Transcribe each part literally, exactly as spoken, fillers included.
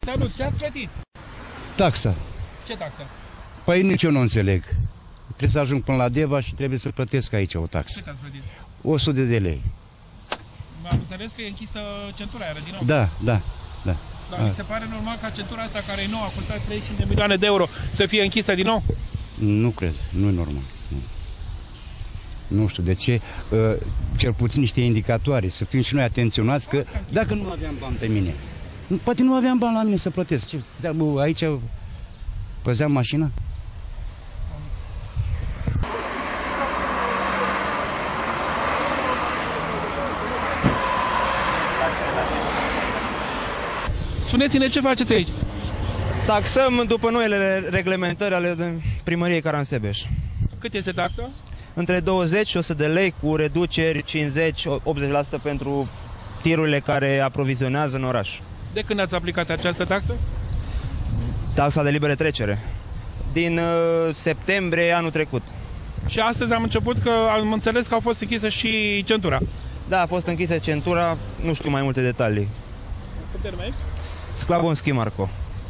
Salut, ce ați plătit? Taxa. Ce taxă? Păi nici eu nu înțeleg. Trebuie să ajung până la Deva și trebuie să plătesc aici o taxă. Cât ați plătit? o sută de lei. Am înțeles că e închisă centura aia din nou. Da, da, da. Dar mi se pare normal ca centura asta care e nouă, a costat treizeci și cinci de milioane de euro, să fie închisă din nou? Nu cred, nu e normal. Nu. Nu știu de ce, cel puțin niște indicatoare, să fim și noi atenționați că dacă nu aveam bani pe mine, poate nu aveam bani la mine să plătesc. Ce, aici păzeam mașina? Spuneți-ne ce faceți aici? Taxăm după noile reglementări ale primăriei Caransebeș. Cât este taxa? Între douăzeci și o sută de lei cu reduceri cincizeci la optzeci la sută pentru tirurile care aprovizionează în oraș. De când ați aplicat această taxă? Taxa de liberă trecere. Din uh, septembrie anul trecut. Și astăzi am început că am înțeles că au fost închisă și centura. Da, a fost închisă centura, nu știu mai multe detalii. Cât termen ești? Sclavonski Marco.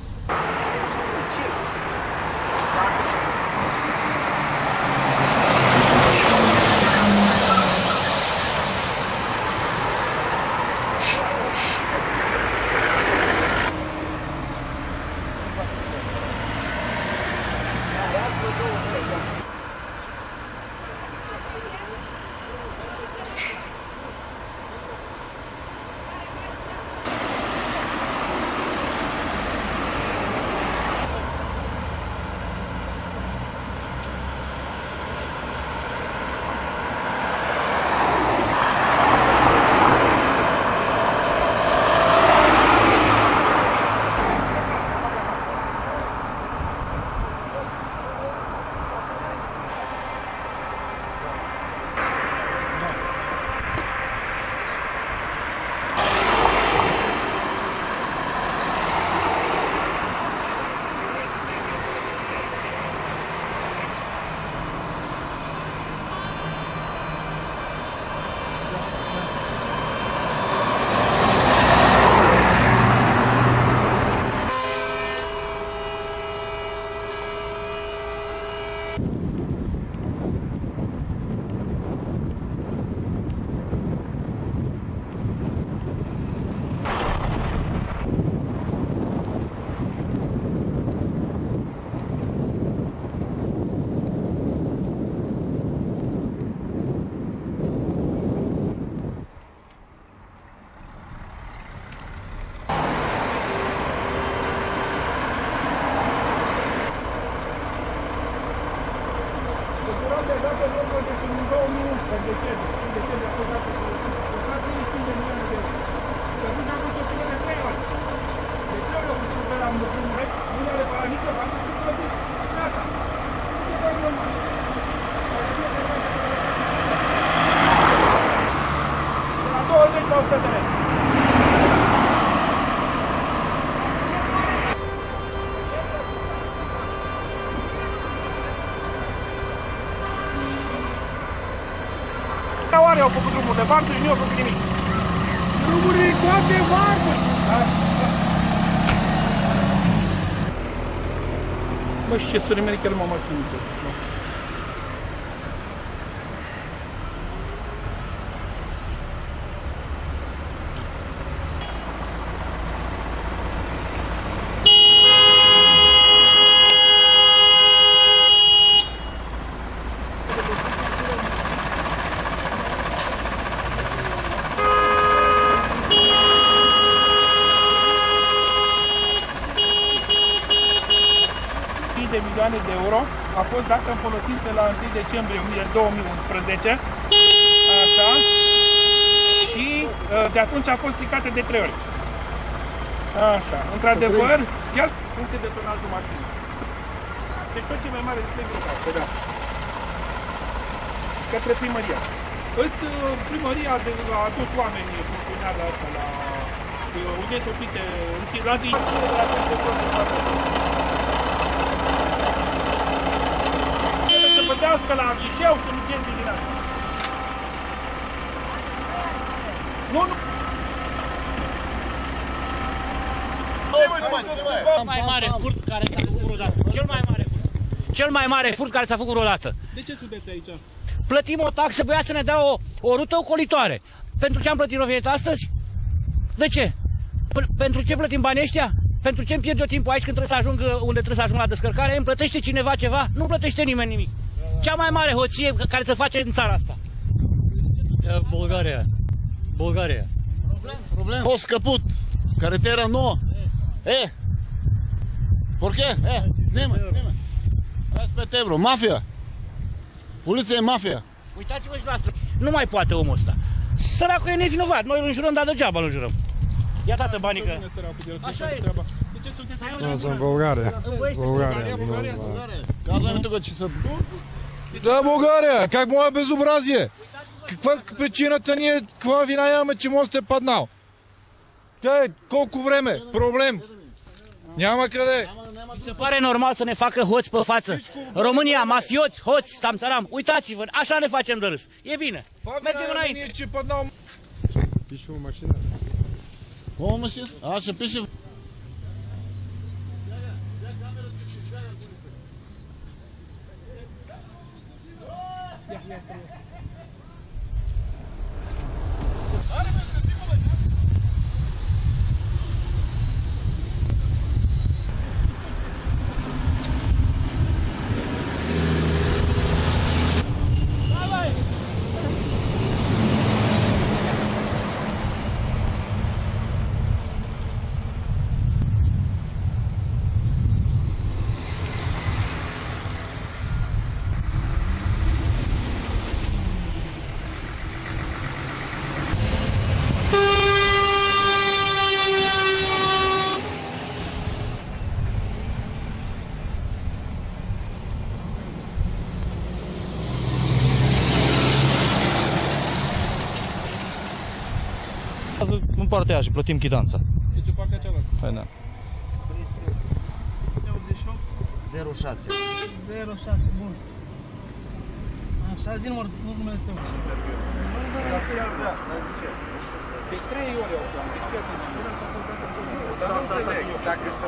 Oare au făcut drumul de vartă și nu au făcut nimic. Drumurile toate vartă! Mă, și ce suri chiar m-am mașinit. de milioane de euro a fost dată în folosință la întâi decembrie două mii unsprezece, așa, și de atunci a fost stricată de trei ori. Așa, într-adevăr, chiar puncte de tonajul mașinii. Deci tot ce mai mare de pe da. Către primăria. Îți primăria a adus oameni funcționari asta la unde se opite la să pădească la ghișeu să nu chestii din asta. Nu, nu! Cel mai mare furt care s-a făcut vreodată. Cel mai mare furt. Cel mai mare furt care s-a făcut vreodată. De ce sunteți aici? Plătim o taxă, voia să ne dea o, o rută ocolitoare. Pentru ce am plătit rovinetă astăzi? De ce? P- pentru ce plătim banii ăștia? Pentru ce îmi pierd eu timpul aici când trebuie să ajung unde trebuie să ajung la descărcare? Îmi plătește cineva ceva? Nu plătește nimeni nimic. Cea mai mare hoție care se face în țara asta. Bulgaria. Bulgaria. Problem. Fost caput. Carretera nouă. E. Por qué? E. Snima, snima. Aspetta Ebro. Mafia. Poliția e mafia. Uitați-vă și noastră. Nu mai poate omul ăsta. Săracul e nevinovat. Noi îl înjurăm, dar degeaba îl înjurăm. Ia tată banii că... Așa este. De ce sunteți aici? Nu, sunt Bulgaria. Bulgaria. Bulgaria. Казваме тук, че са... Да, Bulgaria. Как мога безобразие? Каква причината ни е, каква вина имаме, че мост е паднал? Тя е колко време? Проблем. Няма къде. Mi se pare normal să ne facă hoți pe față. România, mafioți, hoți, samțaram. Uitați-vă, așa ne facem de râs. E bine. Mergem înainte. Ce паднал. Пише у машина. О, машина? А, ще пише... În partea aia și plătim chitanța. Deci în partea cealaltă. Păi da. zero șase. zero șase, bun. Așa, zi număr, numele tău. De trei ore au dat. Deci fiați în jură să fost dată în jură. Dar nu înțeleg. Dacă să...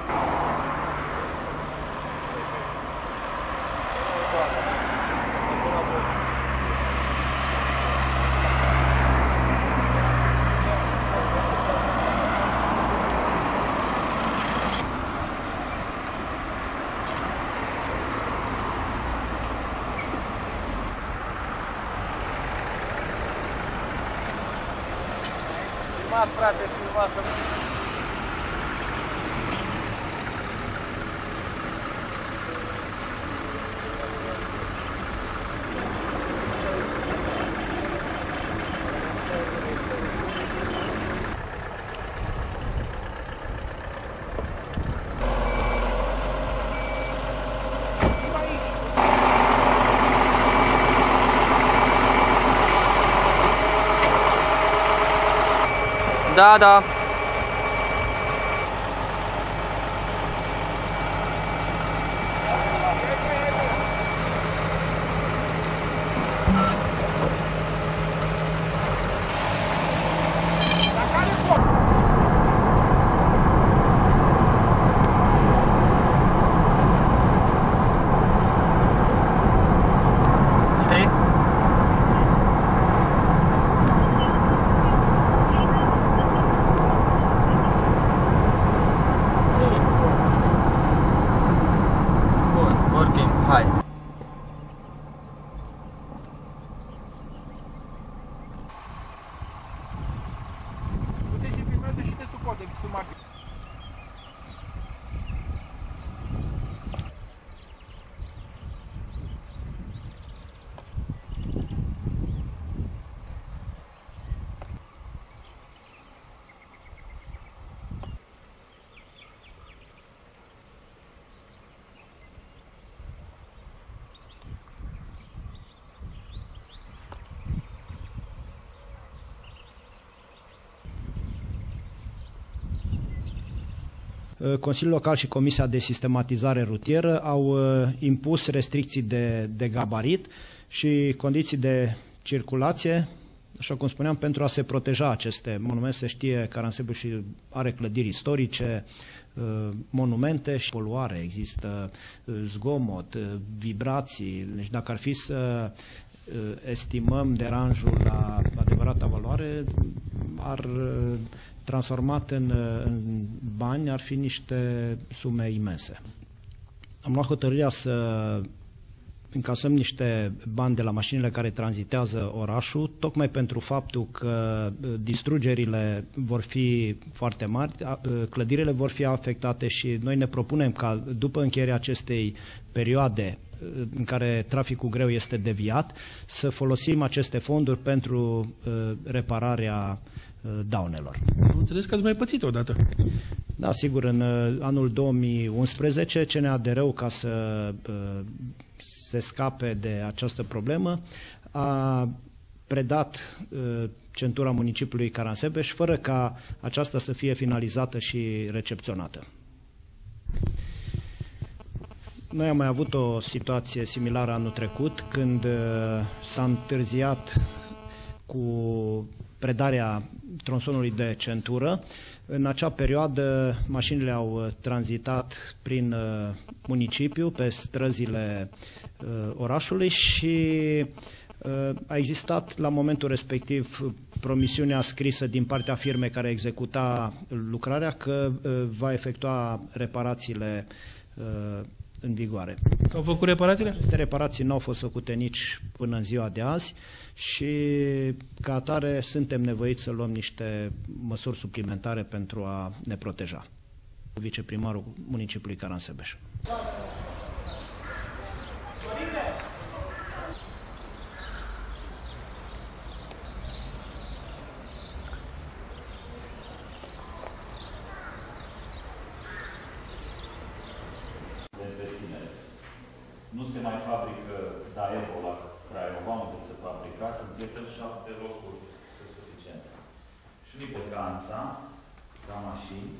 Filmați, frate, filmați să... Da, da. Hai. Puteți și filmează și te suporte filmat. Consiliul Local și Comisia de Sistematizare Rutieră au impus restricții de, de gabarit și condiții de circulație așa cum spuneam, pentru a se proteja aceste monumente. Se știe, Caransebeș are clădiri istorice, monumente și poluare, există zgomot, vibrații. Deci dacă ar fi să estimăm deranjul la adevărata valoare, ar transformat în, în bani, ar fi niște sume imense. Am luat hotărârea să încasăm niște bani de la mașinile care tranzitează orașul, tocmai pentru faptul că distrugerile vor fi foarte mari, clădirile vor fi afectate și noi ne propunem ca după încheierea acestei perioade în care traficul greu este deviat, să folosim aceste fonduri pentru repararea daunelor. Am înțeles că ați mai pățit odată. Da, sigur, în anul două mii unsprezece, C N A D R-ul, ca să se scape de această problemă, a predat centura municipiului Caransebeș, fără ca aceasta să fie finalizată și recepționată. Noi am mai avut o situație similară anul trecut, când s-a întârziat cu predarea tronsonului de centură. În acea perioadă, mașinile au tranzitat prin municipiu, pe străzile orașului și a existat la momentul respectiv promisiunea scrisă din partea firmei care executa lucrarea că va efectua reparațiile în vigoare. S-au făcut reparațiile? Aceste reparații nu au fost făcute nici până în ziua de azi și ca atare suntem nevoiți să luăm niște măsuri suplimentare pentru a ne proteja. Viceprimarul municipiului Caransebeș. Nu se mai fabrică Daewoo la Craiova, unde se fabrica, sunt piesele șapte locuri suficiente. Și Liboganța, ca mașini,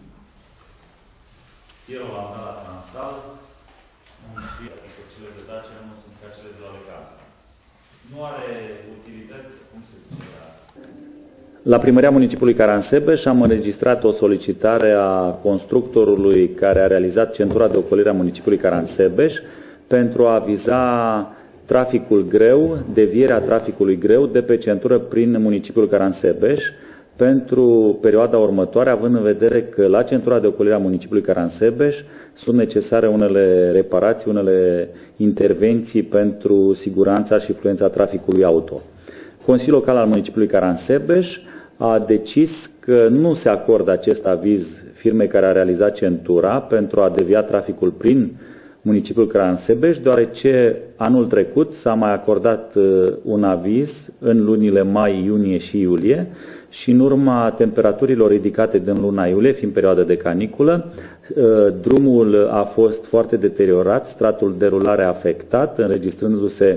Sierra la la Transal, un sfârșit, adică cele de Dacia nu sunt ca cele de la Leganța. Nu are utilitate, cum se zice, la... La Primăria Municipiului Caransebeș am înregistrat o solicitare a constructorului care a realizat centura de ocolire a municipiului Caransebeș pentru a viza traficul greu, devierea traficului greu de pe centură prin municipiul Caransebeș pentru perioada următoare, având în vedere că la centura de ocolire a municipiului Caransebeș sunt necesare unele reparații, unele intervenții pentru siguranța și fluența traficului auto. Consiliul Local al municipiului Caransebeș a decis că nu se acordă acest aviz firmei care a realizat centura pentru a devia traficul prin municipiul Caransebeș, deoarece anul trecut s-a mai acordat un aviz în lunile mai, iunie și iulie și în urma temperaturilor ridicate din luna iulie, fiind perioada de caniculă, drumul a fost foarte deteriorat, stratul de rulare afectat, înregistrându-se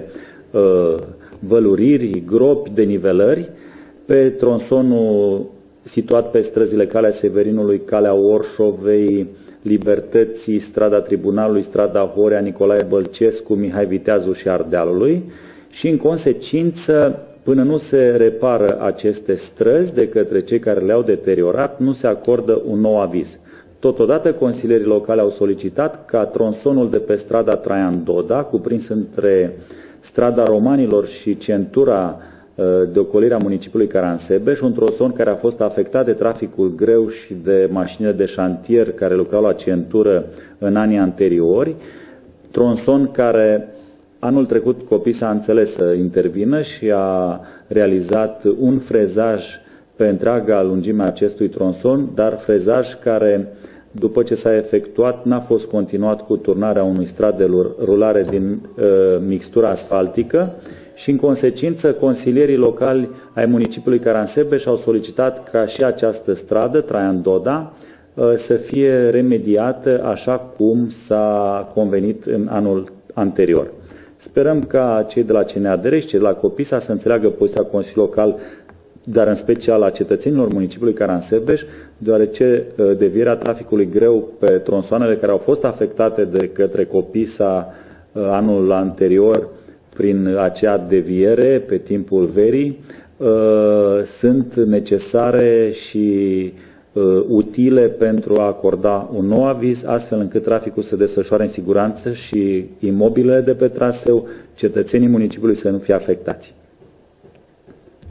văluriri, gropi, denivelări pe tronsonul situat pe străzile Calea Severinului, Calea Orșovei, Libertății, strada Tribunalului, strada Horea, Nicolae Bălcescu, Mihai Viteazu și Ardealului și, în consecință, până nu se repară aceste străzi de către cei care le-au deteriorat, nu se acordă un nou aviz. Totodată, consilierii locali au solicitat ca tronsonul de pe strada Traian Doda, cuprins între strada Romanilor și centura de ocolire a municipiului Caransebeș, un tronson care a fost afectat de traficul greu și de mașinile de șantier care lucrau la centură în anii anteriori, tronson care anul trecut copii s-a înțeles să intervină și a realizat un frezaj pe întreaga lungime a acestui tronson, dar frezaj care, după ce s-a efectuat, n-a fost continuat cu turnarea unui strat de rulare din uh, mixtură asfaltică și, în consecință, consilierii locali ai municipiului Caransebeș au solicitat ca și această stradă, Traian Doda, să fie remediată așa cum s-a convenit în anul anterior. Sperăm ca cei de la C N A D R și cei de la Copisa să înțeleagă poziția Consiliului Local, dar în special a cetățenilor municipiului Caransebeș, deoarece devierea traficului greu pe tronsoanele care au fost afectate de către Copisa anul anterior prin acea deviere pe timpul verii sunt necesare și utile pentru a acorda un nou aviz, astfel încât traficul să desfășoare în siguranță și imobilele de pe traseu, cetățenii municipiului să nu fie afectați.